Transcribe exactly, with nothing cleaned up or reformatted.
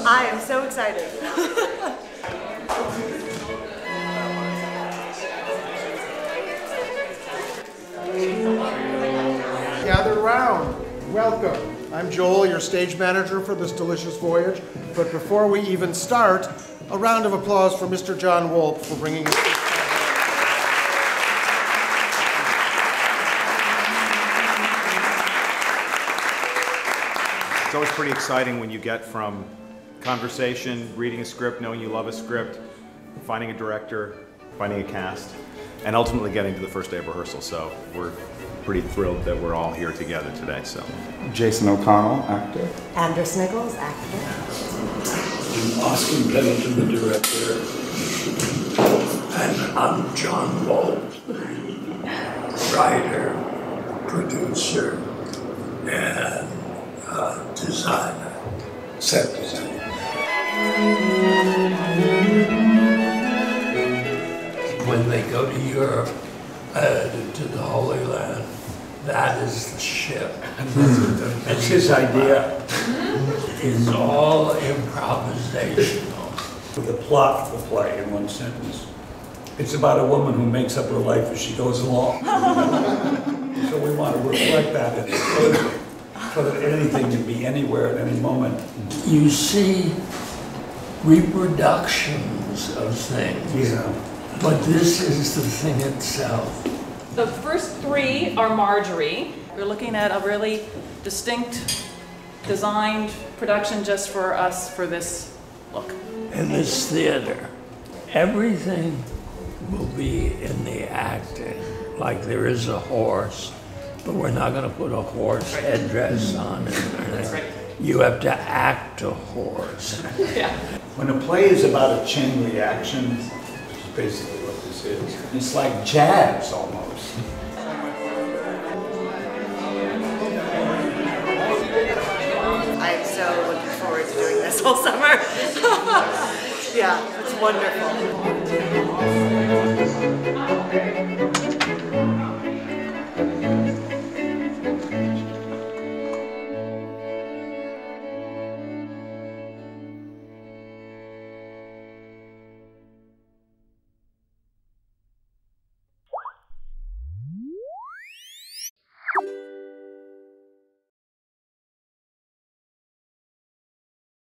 I am so excited. Gather around. Welcome. I'm Joel, your stage manager for this delicious voyage. But before we even start, a round of applause for Mister John Wulp for bringing us this. It's always pretty exciting when you get from conversation, reading a script, knowing you love a script, finding a director, finding a cast, and ultimately getting to the first day of rehearsal. So we're pretty thrilled that we're all here together today. So, Jason O'Connell, actor. Andrus Nichols, actor. Austin Pendleton, the director. And I'm John Wulp, writer, producer, and uh, designer, set designer. When they go to Europe, uh, to the Holy Land, that is the ship. It's his idea. It's all improvisational. The plot of the play in one sentence. It's about a woman who makes up her life as she goes along. So we want to reflect that in the play, so that anything can be anywhere at any moment. You see reproductions of things, Yeah. but this is the thing itself. The first three are Margery. We're looking at a really distinct, designed production just for us for this look. In this theater, everything will be in the acting. Like there is a horse, but we're not going to put a horse Right. headdress on it. That's right. You have to act a horse. Yeah. When a play is about a chain reaction, which is basically what this is, it's like jazz almost. I am so looking forward to doing this all summer. Yeah, it's wonderful.